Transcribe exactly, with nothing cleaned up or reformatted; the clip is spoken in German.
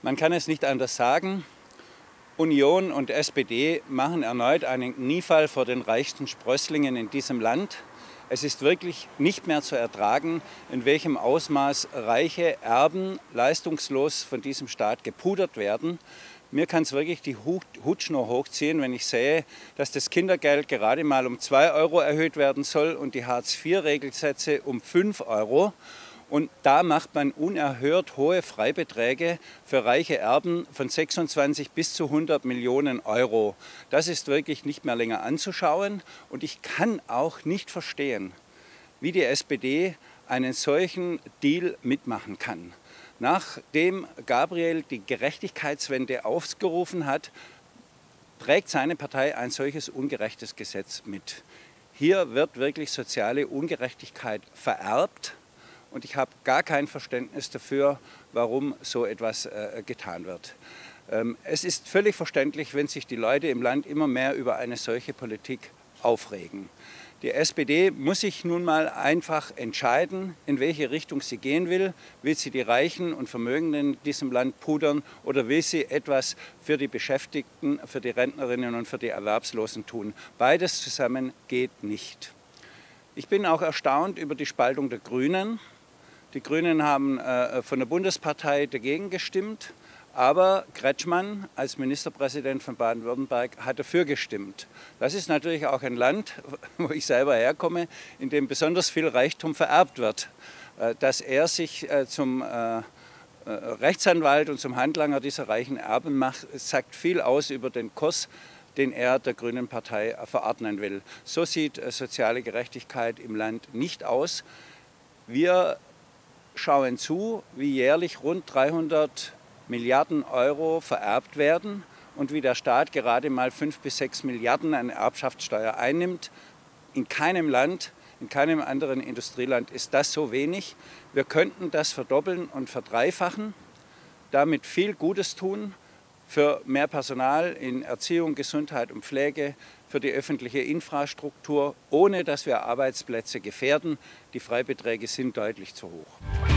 Man kann es nicht anders sagen. Union und S P D machen erneut einen Kniefall vor den reichsten Sprösslingen in diesem Land. Es ist wirklich nicht mehr zu ertragen, in welchem Ausmaß reiche Erben leistungslos von diesem Staat gepudert werden. Mir kann es wirklich die Hutschnur hochziehen, wenn ich sehe, dass das Kindergeld gerade mal um zwei Euro erhöht werden soll und die Hartz vier Regelsätze um fünf Euro. Und da macht man unerhört hohe Freibeträge für reiche Erben von sechsundzwanzig bis zu hundert Millionen Euro. Das ist wirklich nicht mehr länger anzuschauen. Und ich kann auch nicht verstehen, wie die S P D einen solchen Deal mitmachen kann. Nachdem Gabriel die Gerechtigkeitswende aufgerufen hat, trägt seine Partei ein solches ungerechtes Gesetz mit. Hier wird wirklich soziale Ungerechtigkeit vererbt. Und ich habe gar kein Verständnis dafür, warum so etwas äh, getan wird. Ähm, es ist völlig verständlich, wenn sich die Leute im Land immer mehr über eine solche Politik aufregen. Die S P D muss sich nun mal einfach entscheiden, in welche Richtung sie gehen will. Will sie die Reichen und Vermögenden in diesem Land pudern oder will sie etwas für die Beschäftigten, für die Rentnerinnen und für die Erwerbslosen tun? Beides zusammen geht nicht. Ich bin auch erstaunt über die Spaltung der Grünen. Die Grünen haben äh, von der Bundespartei dagegen gestimmt, aber Kretschmann als Ministerpräsident von Baden-Württemberg hat dafür gestimmt. Das ist natürlich auch ein Land, wo ich selber herkomme, in dem besonders viel Reichtum vererbt wird. Äh, dass er sich äh, zum äh, Rechtsanwalt und zum Handlanger dieser reichen Erben macht, sagt viel aus über den Kurs, den er der Grünen Partei verordnen will. So sieht äh, soziale Gerechtigkeit im Land nicht aus. Wir schauen zu, wie jährlich rund dreihundert Milliarden Euro vererbt werden und wie der Staat gerade mal fünf bis sechs Milliarden an Erbschaftssteuer einnimmt. In keinem Land, in keinem anderen Industrieland ist das so wenig. Wir könnten das verdoppeln und verdreifachen, damit viel Gutes tun für mehr Personal in Erziehung, Gesundheit und Pflege, für die öffentliche Infrastruktur, ohne dass wir Arbeitsplätze gefährden. Die Freibeträge sind deutlich zu hoch.